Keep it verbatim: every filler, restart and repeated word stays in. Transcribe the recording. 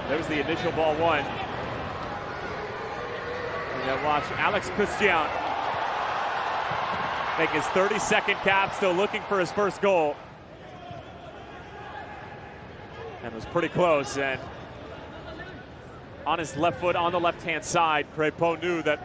There's the initial ball one. And then watch Alex Christian make his thirty-second cap, still looking for his first goal. And was pretty close. And on his left foot, on the left-hand side, Crépeau knew that